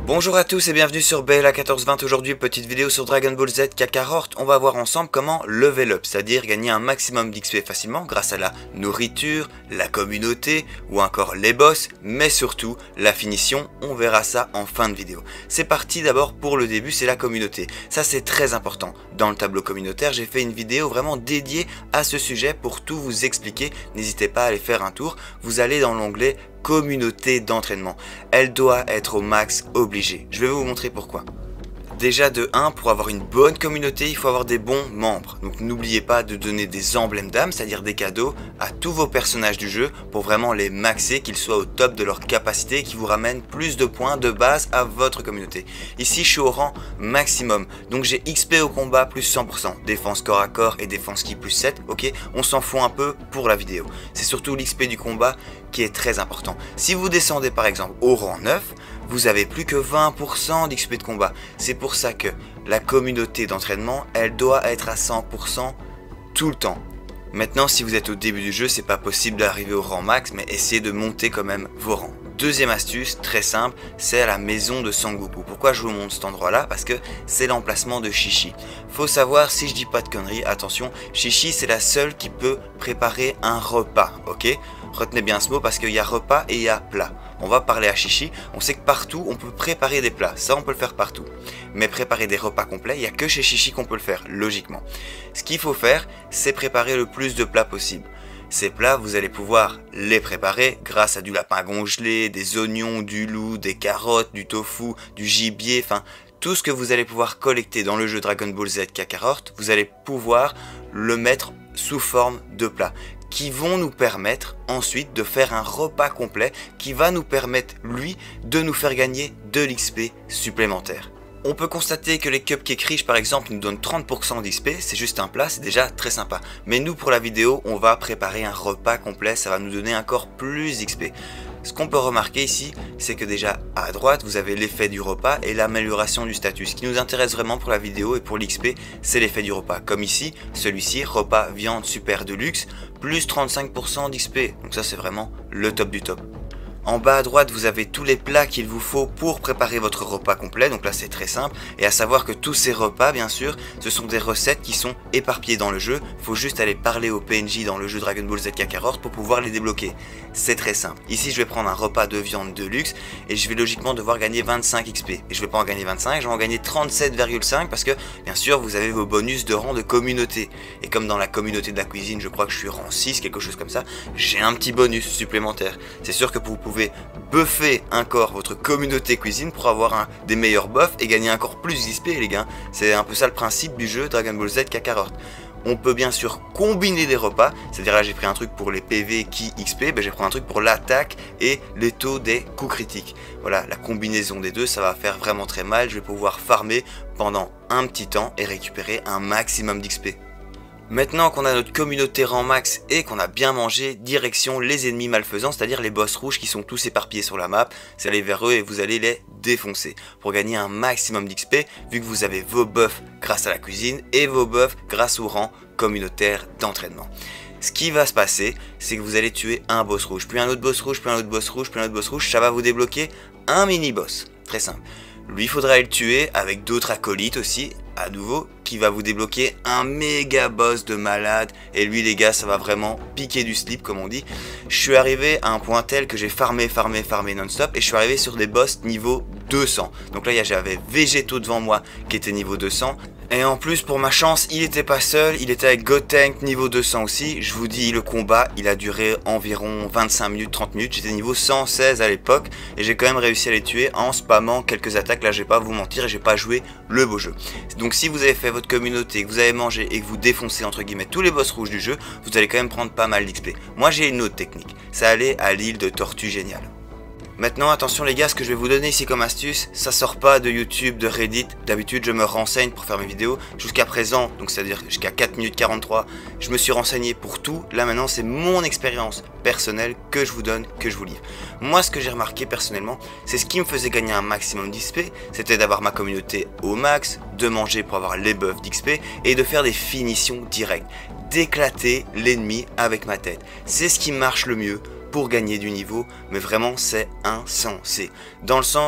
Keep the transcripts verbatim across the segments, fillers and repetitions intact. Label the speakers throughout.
Speaker 1: Bonjour à tous et bienvenue sur B L A quatorze vingt. Aujourd'hui, petite vidéo sur Dragon Ball Z Kakarot. On va voir ensemble comment level up, c'est-à-dire gagner un maximum d'X P facilement grâce à la nourriture, la communauté ou encore les boss, mais surtout la finition. On verra ça en fin de vidéo. C'est parti d'abord pour le début, c'est la communauté. Ça c'est très important. Dans le tableau communautaire, j'ai fait une vidéo vraiment dédiée à ce sujet pour tout vous expliquer. N'hésitez pas à aller faire un tour. Vous allez dans l'onglet communauté d'entraînement. Elle doit être au max obligée. Je vais vous montrer pourquoi. Déjà de un, pour avoir une bonne communauté, il faut avoir des bons membres. Donc n'oubliez pas de donner des emblèmes d'âme, c'est-à-dire des cadeaux, à tous vos personnages du jeu pour vraiment les maxer, qu'ils soient au top de leur capacité et qui vous ramènent plus de points de base à votre communauté. Ici, je suis au rang maximum. Donc j'ai X P au combat plus cent pour cent, défense corps à corps et défense ki plus sept. Ok, on s'en fout un peu pour la vidéo. C'est surtout l'X P du combat qui est très important. Si vous descendez par exemple au rang neuf, vous avez plus que vingt pour cent d'X P de combat. C'est pour ça que la communauté d'entraînement, elle doit être à cent pour cent tout le temps. Maintenant, si vous êtes au début du jeu, c'est pas possible d'arriver au rang max, mais essayez de monter quand même vos rangs. Deuxième astuce, très simple, c'est la maison de Sangoku. Pourquoi je vous montre cet endroit-là? Parce que c'est l'emplacement de Chi-Chi. Faut savoir, si je dis pas de conneries, attention, Chi-Chi c'est la seule qui peut préparer un repas, ok? Retenez bien ce mot parce qu'il y a repas et il y a plat. On va parler à Chi-Chi, on sait que partout on peut préparer des plats, ça on peut le faire partout. Mais préparer des repas complets, il n'y a que chez Chi-Chi qu'on peut le faire, logiquement. Ce qu'il faut faire, c'est préparer le plus de plats possible. Ces plats, vous allez pouvoir les préparer grâce à du lapin congelé, des oignons, du loup, des carottes, du tofu, du gibier, enfin tout ce que vous allez pouvoir collecter dans le jeu Dragon Ball Z Kakarot, vous allez pouvoir le mettre sous forme de plats qui vont nous permettre ensuite de faire un repas complet qui va nous permettre, lui, de nous faire gagner de l'X P supplémentaire. On peut constater que les cupcakes riches par exemple nous donnent trente pour cent d'X P, c'est juste un plat, c'est déjà très sympa. Mais nous pour la vidéo, on va préparer un repas complet, ça va nous donner encore plus d'X P. Ce qu'on peut remarquer ici, c'est que déjà à droite, vous avez l'effet du repas et l'amélioration du statut. Ce qui nous intéresse vraiment pour la vidéo et pour l'X P, c'est l'effet du repas. Comme ici, celui-ci, repas viande super de luxe, plus trente-cinq pour cent d'X P. Donc ça c'est vraiment le top du top. En bas à droite, vous avez tous les plats qu'il vous faut pour préparer votre repas complet. Donc là, c'est très simple. Et à savoir que tous ces repas, bien sûr, ce sont des recettes qui sont éparpillées dans le jeu. Il faut juste aller parler au P N J dans le jeu Dragon Ball Z Kakarot pour pouvoir les débloquer. C'est très simple. Ici, je vais prendre un repas de viande de luxe et je vais logiquement devoir gagner vingt-cinq X P. Et je ne vais pas en gagner vingt-cinq, je vais en gagner trente-sept virgule cinq parce que, bien sûr, vous avez vos bonus de rang de communauté. Et comme dans la communauté de la cuisine, je crois que je suis rang six, quelque chose comme ça, j'ai un petit bonus supplémentaire. C'est sûr que vous pouvez buffer encore votre communauté cuisine pour avoir un des meilleurs buffs et gagner encore plus d'X P les gars. C'est un peu ça le principe du jeu Dragon Ball Z Kakarot. On peut bien sûr combiner des repas, c'est-à-dire là j'ai pris un truc pour les P V qui X P, ben j'ai pris un truc pour l'attaque et les taux des coups critiques. Voilà, la combinaison des deux, ça va faire vraiment très mal, je vais pouvoir farmer pendant un petit temps et récupérer un maximum d'X P. Maintenant qu'on a notre communauté rang max et qu'on a bien mangé, direction les ennemis malfaisants, c'est-à-dire les boss rouges qui sont tous éparpillés sur la map. Vous allez vers eux et vous allez les défoncer pour gagner un maximum d'X P vu que vous avez vos buffs grâce à la cuisine et vos buffs grâce au rang communautaire d'entraînement. Ce qui va se passer, c'est que vous allez tuer un boss rouge, puis un autre boss rouge, puis un autre boss rouge, puis un autre boss rouge, ça va vous débloquer un mini-boss. Très simple. Lui, il faudra le tuer avec d'autres acolytes aussi, à nouveau, qui va vous débloquer un méga boss de malade. Et lui, les gars, ça va vraiment piquer du slip, comme on dit. Je suis arrivé à un point tel que j'ai farmé, farmé, farmé non-stop. Et je suis arrivé sur des boss niveau deux cents. Donc là, j'avais Végétaux devant moi qui était niveau deux cents. Et en plus, pour ma chance, il était pas seul, il était avec Gotenk niveau deux cents aussi. Je vous dis, le combat, il a duré environ vingt-cinq minutes, trente minutes. J'étais niveau cent seize à l'époque et j'ai quand même réussi à les tuer en spammant quelques attaques. Là, je vais pas vous mentir et j'ai pas joué le beau jeu. Donc si vous avez fait votre communauté, que vous avez mangé et que vous défoncez entre guillemets tous les boss rouges du jeu, vous allez quand même prendre pas mal d'X P. Moi, j'ai une autre technique. C'est aller à l'île de Tortue Géniale. Maintenant attention les gars, ce que je vais vous donner ici comme astuce, ça sort pas de YouTube, de Reddit. D'habitude je me renseigne pour faire mes vidéos. Jusqu'à présent, donc c'est à dire jusqu'à quatre minutes quarante-trois, je me suis renseigné pour tout. Là maintenant c'est mon expérience personnelle que je vous donne, que je vous livre. Moi ce que j'ai remarqué personnellement, c'est ce qui me faisait gagner un maximum d'X P, c'était d'avoir ma communauté au max, de manger pour avoir les buffs d'X P et de faire des finitions directes. D'éclater l'ennemi avec ma tête. C'est ce qui marche le mieux pour gagner du niveau, mais vraiment c'est insensé. Dans le sens,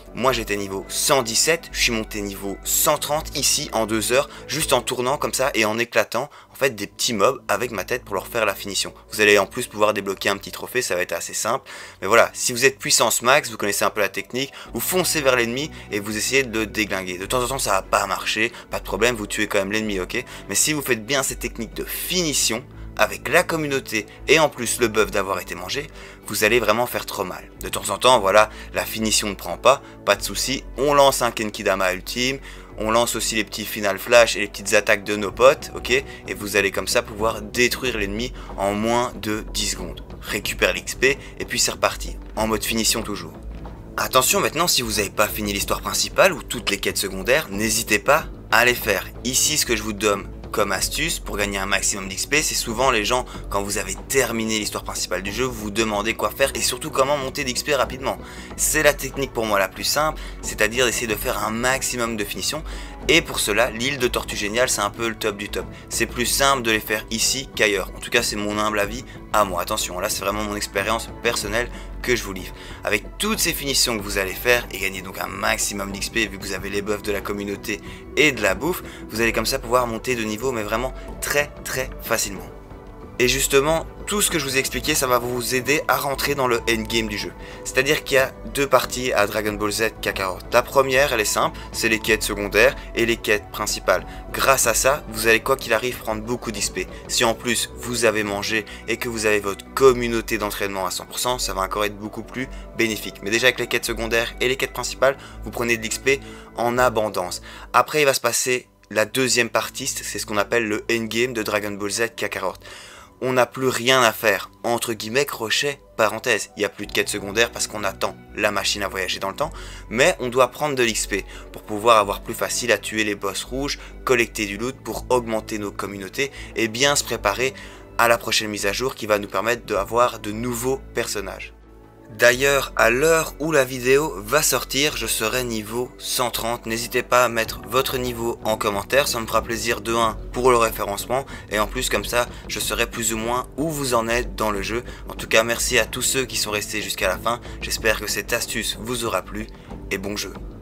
Speaker 1: Moi j'étais niveau cent dix-sept, je suis monté niveau cent trente ici en deux heures, juste en tournant comme ça et en éclatant en fait des petits mobs avec ma tête pour leur faire la finition. Vous allez en plus pouvoir débloquer un petit trophée, ça va être assez simple. Mais voilà, si vous êtes puissance max, vous connaissez un peu la technique, vous foncez vers l'ennemi et vous essayez de le déglinguer. De temps en temps ça va pas marcher, pas de problème, vous tuez quand même l'ennemi, ok? Mais si vous faites bien cette technique de finition, avec la communauté et en plus le buff d'avoir été mangé, vous allez vraiment faire trop mal. De temps en temps, voilà, la finition ne prend pas, pas de souci, on lance un Genkidama ultime, on lance aussi les petits final flash et les petites attaques de nos potes, ok? Et vous allez comme ça pouvoir détruire l'ennemi en moins de dix secondes. Récupère l'X P et puis c'est reparti, en mode finition toujours. Attention maintenant, si vous n'avez pas fini l'histoire principale ou toutes les quêtes secondaires, n'hésitez pas à les faire. Ici, ce que je vous donne comme astuce pour gagner un maximum d'X P, c'est souvent les gens, quand vous avez terminé l'histoire principale du jeu, vous vous demandez quoi faire et surtout comment monter d'X P rapidement. C'est la technique pour moi la plus simple, c'est-à-dire d'essayer de faire un maximum de finition. Et pour cela, l'île de Tortue Géniale, c'est un peu le top du top. C'est plus simple de les faire ici qu'ailleurs. En tout cas, c'est mon humble avis à moi. Attention, là, c'est vraiment mon expérience personnelle que je vous livre. Avec toutes ces finitions que vous allez faire et gagner donc un maximum d'X P, vu que vous avez les buffs de la communauté et de la bouffe, vous allez comme ça pouvoir monter de niveau, mais vraiment très très facilement. Et justement, tout ce que je vous ai expliqué, ça va vous aider à rentrer dans le endgame du jeu. C'est-à-dire qu'il y a deux parties à Dragon Ball Z Kakarot. La première, elle est simple, c'est les quêtes secondaires et les quêtes principales. Grâce à ça, vous allez quoi qu'il arrive prendre beaucoup d'X P. Si en plus vous avez mangé et que vous avez votre communauté d'entraînement à cent pour cent, ça va encore être beaucoup plus bénéfique. Mais déjà avec les quêtes secondaires et les quêtes principales, vous prenez de l'X P en abondance. Après, il va se passer la deuxième partie, c'est ce qu'on appelle le endgame de Dragon Ball Z Kakarot. On n'a plus rien à faire, entre guillemets, crochet, parenthèse, il n'y a plus de quête secondaire parce qu'on attend la machine à voyager dans le temps, mais on doit prendre de l'X P pour pouvoir avoir plus facile à tuer les boss rouges, collecter du loot pour augmenter nos communautés et bien se préparer à la prochaine mise à jour qui va nous permettre d'avoir de nouveaux personnages. D'ailleurs, à l'heure où la vidéo va sortir, je serai niveau cent trente. N'hésitez pas à mettre votre niveau en commentaire, ça me fera plaisir de un pour le référencement et en plus comme ça, je saurai plus ou moins où vous en êtes dans le jeu. En tout cas, merci à tous ceux qui sont restés jusqu'à la fin. J'espère que cette astuce vous aura plu et bon jeu.